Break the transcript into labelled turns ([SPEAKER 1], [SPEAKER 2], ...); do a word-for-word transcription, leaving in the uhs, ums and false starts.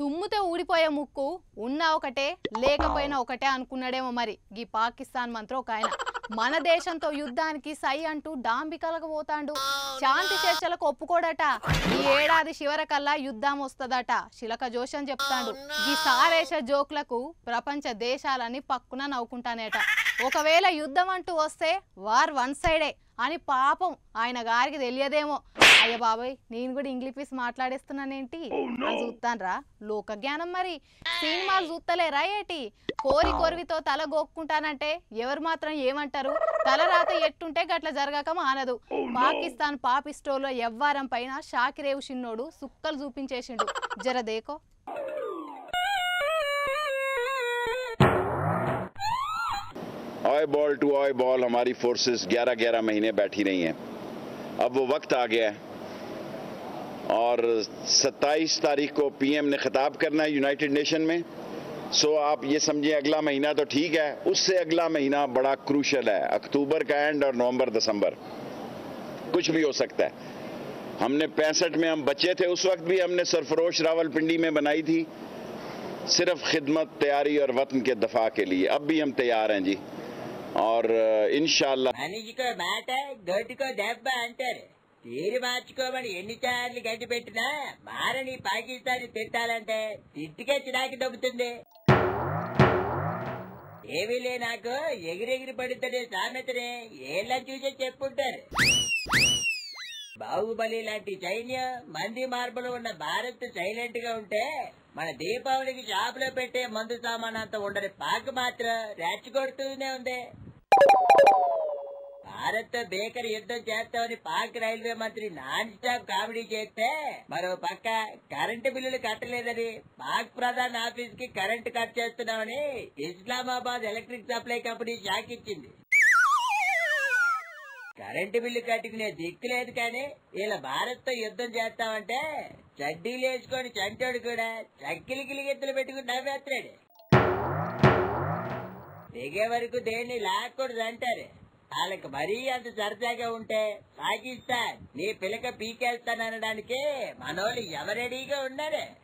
[SPEAKER 1] తుమ్ముతే ఊడిపోయే ముక్కు ఉన్నా ఒకటే లేకపోయినా ఒకటే అనుకున్నాడేమో మరి ఈ పాకిస్తాన్ మంత్రి ఒక ఆయన మన దేశంతో యుద్ధానికి సై అంటూ డాంబికలకు పోతాండు. శాంతి చర్చలకు ఒప్పుకోడట. ఈ ఏడాది చివరకల్లా యుద్ధం వస్తదట శిలక జోషన్ చెప్తాడు. ఈ సారేష జోక్లకు ప్రపంచ దేశాలని పక్కున నవ్వుకుంటానేట. ఒకవేళ యుద్ధం అంటూ వస్తే వార్ వన్ సైడే అని పాపం ఆయన గారికి తెలియదేమో. అయ్య బాబాయ్ నేను కూడా ఇంగ్లీష్ పీస్ మాట్లాడేస్తున్నానేంటి అని చూస్తానరా లోక జ్ఞానం. మరి సినిమాలు చూస్తలేరా ఏటి? కోరి కోరివితో తల గోక్కుంటానంటే ఎవరు మాత్రం ఏమంటారు? తల రాత ఎట్టుంటే గట్ల జరగక మానదు. పాకిస్తాన్ పాపిస్టోలో ఎవ్వారం పైన షాకిరేవు చిన్నోడు సుక్కలు చూపించేసిండు. జరదేకో
[SPEAKER 2] eyeball to eyeball हमारी फोर्सेस ग्यारह ग्यारह महीने बैठी रही हैं. अब वो वक्त आ गया है और सत्ताईस तारीख को पीएम ने खिताब करना है यूनाइटेड नेशन में. सो आप ये समझिए अगला महीना तो ठीक है, उससे अगला महीना बड़ा क्रूशल है. अक्टूबर का एंड और नवंबर दिसंबर कुछ भी हो सकता है. हमने पैंसठ में हम बचे थे, उस वक्त भी हमने सरफरोश रावलपिंडी में बनाई थी सिर्फ खिदमत, तैयारी और वतन के दफा के लिए. अब भी हम तैयार हैं जी और इंशाअल्लाह.
[SPEAKER 3] మనిషికో మాట గొడ్డుకో దెబ్బ అంటారు. తీరు మార్చుకోమని ఎన్నిసార్లు గడ్డి పెట్టినా మారని పాకిస్తాన్ తిట్టాలంటే తిట్టుకే చిరాకి దొబ్బుతుంది. ఏమీ లే నాకు ఎగిరెగిరి పడుతుండే సామెతనే ఏళ్ళ చూసే చెప్పుంటారు. బాహుబలి లాంటి సైన్యం మంది మార్పులు ఉన్న భారత్ సైలెంట్ గా ఉంటే మన దీపావళికి షాప్ లో పెట్టే మందు సామాన్ అంతా ఉండని పాక్ మాత్రం రెచ్చగొడుతూనే ఉంది. భారత్ తో బేకరీ యుద్ధం చేస్తామని పాక్ రైల్వే మంత్రి నాన్ స్టాప్ కామెడీ చేస్తే మరో పక్క కరెంటు బిల్లులు కట్టలేదని పాక్ ప్రధాన ఆఫీస్ కి కరెంటు కట్ చేస్తున్నామని Islamabad electric supply company shock ఇచ్చింది. కరెంటు బిల్లు కట్టుకునే దిక్కు లేదు కానీ ఇలా భారత్ తో యుద్ధం చేస్తామంటే చడ్డీలు వేసుకొని చంటోడు కూడా చక్కిలి గిలిగెత్తులు పెట్టుకుని నవ్వేస్తాడు. దిగే వరకు దేన్ని లాక్కూడదు అంటారు. వాళ్ళకి మరీ అంత సరదాగా ఉంటే పాకిస్తాన్ నీ పిలక పీకేస్తాననడానికి మనోళ్ళు ఎవరెడీగా ఉన్నారు.